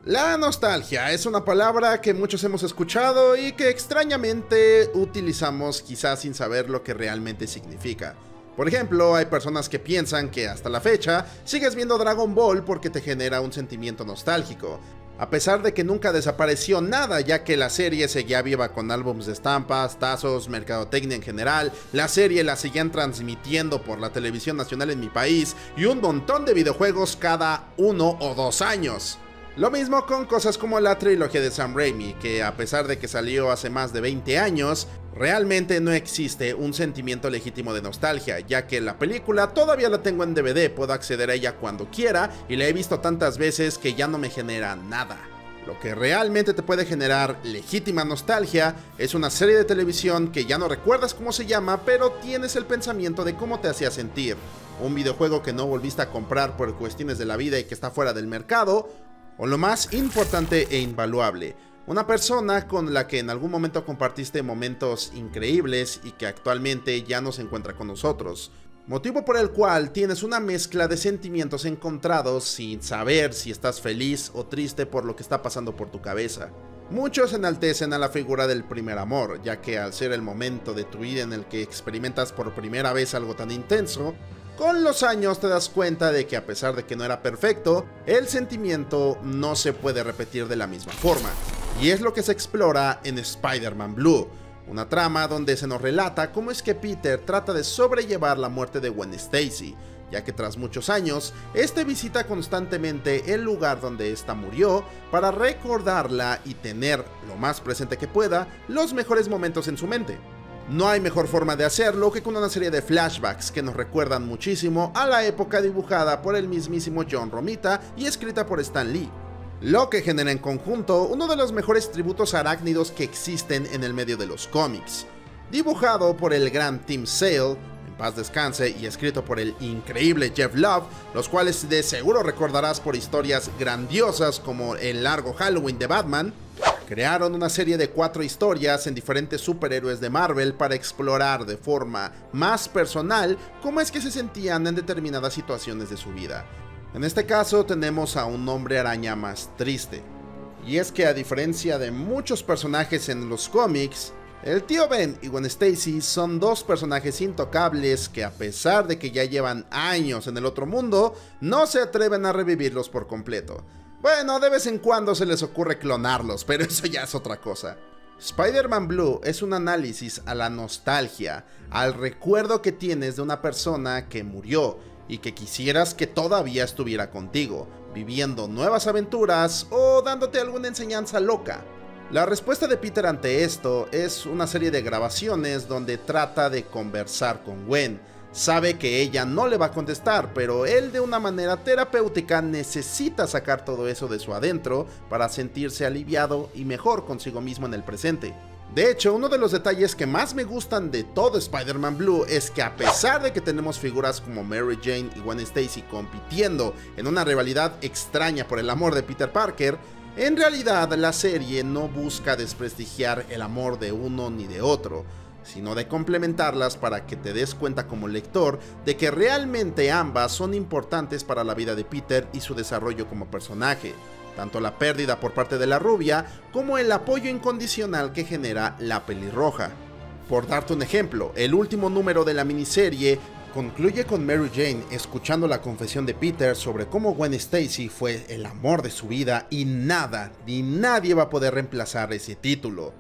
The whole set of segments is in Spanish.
La nostalgia es una palabra que muchos hemos escuchado y que extrañamente utilizamos quizás sin saber lo que realmente significa. Por ejemplo, hay personas que piensan que hasta la fecha sigues viendo Dragon Ball porque te genera un sentimiento nostálgico, a pesar de que nunca desapareció nada, ya que la serie seguía viva con álbumes de estampas, tazos, mercadotecnia en general. La serie la seguían transmitiendo por la televisión nacional en mi país y un montón de videojuegos cada 1 o 2 años. Lo mismo con cosas como la trilogía de Sam Raimi, que a pesar de que salió hace más de 20 años, realmente no existe un sentimiento legítimo de nostalgia, ya que la película todavía la tengo en DVD, puedo acceder a ella cuando quiera y la he visto tantas veces que ya no me genera nada. Lo que realmente te puede generar legítima nostalgia es una serie de televisión que ya no recuerdas cómo se llama, pero tienes el pensamiento de cómo te hacía sentir. Un videojuego que no volviste a comprar por cuestiones de la vida y que está fuera del mercado. O lo más importante e invaluable, una persona con la que en algún momento compartiste momentos increíbles y que actualmente ya no se encuentra con nosotros. Motivo por el cual tienes una mezcla de sentimientos encontrados sin saber si estás feliz o triste por lo que está pasando por tu cabeza. Muchos enaltecen a la figura del primer amor, ya que al ser el momento de tu vida en el que experimentas por primera vez algo tan intenso, con los años te das cuenta de que a pesar de que no era perfecto, el sentimiento no se puede repetir de la misma forma. Y es lo que se explora en Spider-Man Blue, una trama donde se nos relata cómo es que Peter trata de sobrellevar la muerte de Gwen Stacy, ya que tras muchos años, este visita constantemente el lugar donde ésta murió para recordarla y tener, lo más presente que pueda, los mejores momentos en su mente. No hay mejor forma de hacerlo que con una serie de flashbacks que nos recuerdan muchísimo a la época dibujada por el mismísimo John Romita y escrita por Stan Lee. Lo que genera en conjunto uno de los mejores tributos arácnidos que existen en el medio de los cómics. Dibujado por el gran Tim Sale, en paz descanse, y escrito por el increíble Jeff Love, los cuales de seguro recordarás por historias grandiosas como El largo Halloween de Batman. Crearon una serie de 4 historias en diferentes superhéroes de Marvel para explorar de forma más personal cómo es que se sentían en determinadas situaciones de su vida. En este caso tenemos a un hombre araña más triste. Y es que a diferencia de muchos personajes en los cómics, el tío Ben y Gwen Stacy son 2 personajes intocables que a pesar de que ya llevan años en el otro mundo, no se atreven a revivirlos por completo. Bueno, de vez en cuando se les ocurre clonarlos, pero eso ya es otra cosa. Spider-Man Blue es un análisis a la nostalgia, al recuerdo que tienes de una persona que murió y que quisieras que todavía estuviera contigo, viviendo nuevas aventuras o dándote alguna enseñanza loca. La respuesta de Peter ante esto es una serie de grabaciones donde trata de conversar con Gwen. Sabe que ella no le va a contestar, pero él de una manera terapéutica necesita sacar todo eso de su adentro para sentirse aliviado y mejor consigo mismo en el presente. De hecho, uno de los detalles que más me gustan de todo Spider-Man Blue es que a pesar de que tenemos figuras como Mary Jane y Gwen Stacy compitiendo en una rivalidad extraña por el amor de Peter Parker, en realidad la serie no busca desprestigiar el amor de uno ni de otro, sino de complementarlas para que te des cuenta como lector de que realmente ambas son importantes para la vida de Peter y su desarrollo como personaje, tanto la pérdida por parte de la rubia como el apoyo incondicional que genera la pelirroja. Por darte un ejemplo, el último número de la miniserie concluye con Mary Jane escuchando la confesión de Peter sobre cómo Gwen Stacy fue el amor de su vida y nada ni nadie va a poder reemplazar ese título.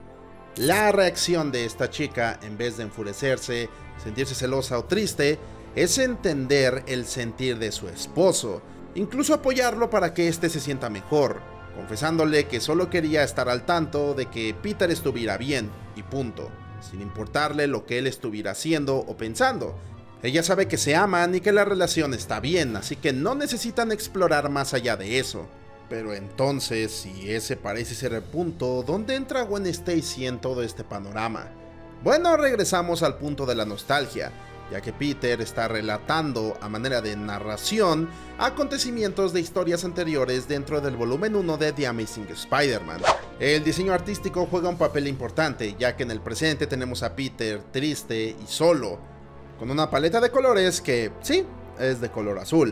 La reacción de esta chica, en vez de enfurecerse, sentirse celosa o triste, es entender el sentir de su esposo, incluso apoyarlo para que éste se sienta mejor, confesándole que solo quería estar al tanto de que Peter estuviera bien, y punto, sin importarle lo que él estuviera haciendo o pensando. Ella sabe que se aman y que la relación está bien, así que no necesitan explorar más allá de eso. Pero entonces, si ese parece ser el punto, ¿dónde entra Gwen Stacy en todo este panorama? Bueno, regresamos al punto de la nostalgia, ya que Peter está relatando a manera de narración acontecimientos de historias anteriores dentro del volumen 1 de The Amazing Spider-Man. El diseño artístico juega un papel importante, ya que en el presente tenemos a Peter triste y solo, con una paleta de colores que, sí, es de color azul.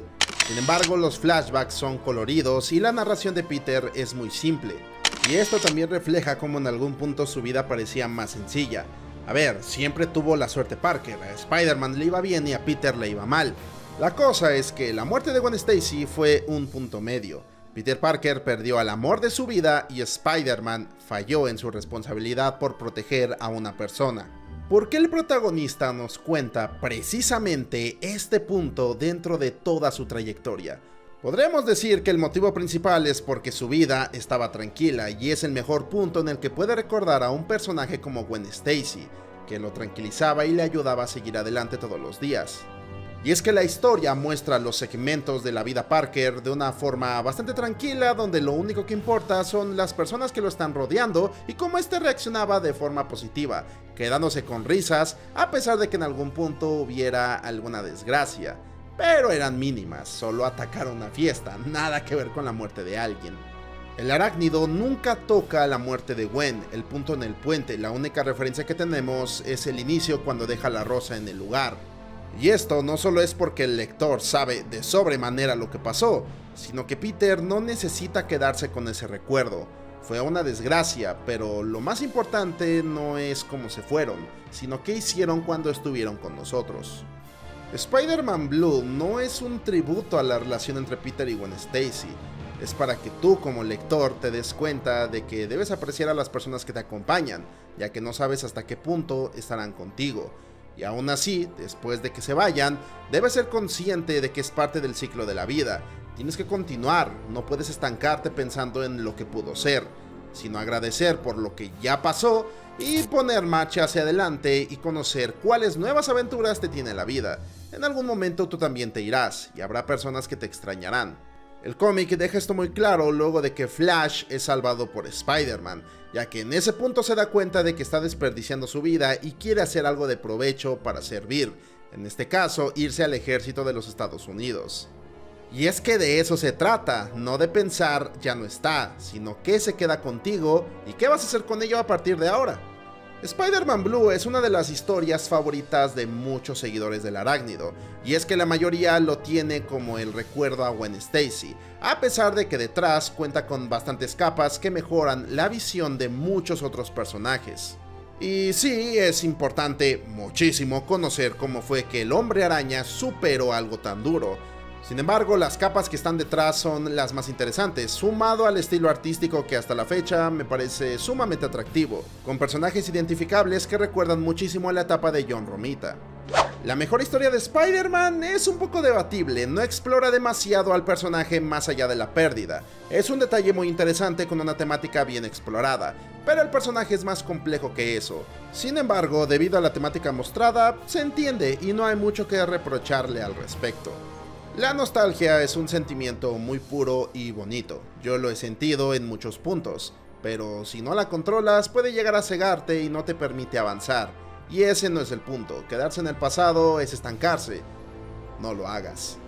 Sin embargo, los flashbacks son coloridos y la narración de Peter es muy simple. Y esto también refleja cómo en algún punto su vida parecía más sencilla. A ver, siempre tuvo la suerte Parker, a Spider-Man le iba bien y a Peter le iba mal. La cosa es que la muerte de Gwen Stacy fue un punto medio. Peter Parker perdió al amor de su vida y Spider-Man falló en su responsabilidad por proteger a una persona. ¿Por qué el protagonista nos cuenta precisamente este punto dentro de toda su trayectoria? Podremos decir que el motivo principal es porque su vida estaba tranquila y es el mejor punto en el que puede recordar a un personaje como Gwen Stacy, que lo tranquilizaba y le ayudaba a seguir adelante todos los días. Y es que la historia muestra los segmentos de la vida Parker de una forma bastante tranquila, donde lo único que importa son las personas que lo están rodeando y cómo éste reaccionaba de forma positiva, quedándose con risas a pesar de que en algún punto hubiera alguna desgracia. Pero eran mínimas, solo atacar una fiesta, nada que ver con la muerte de alguien. El arácnido nunca toca la muerte de Gwen, el punto en el puente, la única referencia que tenemos es el inicio cuando deja la rosa en el lugar. Y esto no solo es porque el lector sabe de sobremanera lo que pasó, sino que Peter no necesita quedarse con ese recuerdo. Fue una desgracia, pero lo más importante no es cómo se fueron, sino qué hicieron cuando estuvieron con nosotros. Spider-Man Blue no es un tributo a la relación entre Peter y Gwen Stacy, es para que tú como lector te des cuenta de que debes apreciar a las personas que te acompañan, ya que no sabes hasta qué punto estarán contigo. Y aún así, después de que se vayan, debes ser consciente de que es parte del ciclo de la vida. Tienes que continuar, no puedes estancarte pensando en lo que pudo ser, sino agradecer por lo que ya pasó y poner marcha hacia adelante y conocer cuáles nuevas aventuras te tiene la vida. En algún momento tú también te irás y habrá personas que te extrañarán. El cómic deja esto muy claro luego de que Flash es salvado por Spider-Man, ya que en ese punto se da cuenta de que está desperdiciando su vida y quiere hacer algo de provecho para servir, en este caso irse al ejército de los Estados Unidos. Y es que de eso se trata, no de pensar ya no está, sino qué se queda contigo y qué vas a hacer con ello a partir de ahora. Spider-Man Blue es una de las historias favoritas de muchos seguidores del arácnido, y es que la mayoría lo tiene como el recuerdo a Gwen Stacy, a pesar de que detrás cuenta con bastantes capas que mejoran la visión de muchos otros personajes. Y sí, es importante muchísimo conocer cómo fue que el Hombre Araña superó algo tan duro. Sin embargo, las capas que están detrás son las más interesantes, sumado al estilo artístico que hasta la fecha me parece sumamente atractivo, con personajes identificables que recuerdan muchísimo a la etapa de John Romita. La mejor historia de Spider-Man es un poco debatible, no explora demasiado al personaje más allá de la pérdida. Es un detalle muy interesante con una temática bien explorada, pero el personaje es más complejo que eso. Sin embargo, debido a la temática mostrada, se entiende y no hay mucho que reprocharle al respecto. La nostalgia es un sentimiento muy puro y bonito, yo lo he sentido en muchos puntos, pero si no la controlas puede llegar a cegarte y no te permite avanzar, y ese no es el punto, quedarse en el pasado es estancarse, no lo hagas.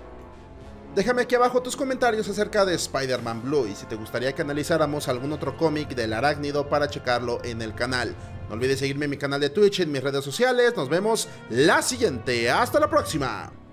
Déjame aquí abajo tus comentarios acerca de Spider-Man Blue y si te gustaría que analizáramos algún otro cómic del arácnido para checarlo en el canal. No olvides seguirme en mi canal de Twitch y en mis redes sociales, nos vemos la siguiente, hasta la próxima.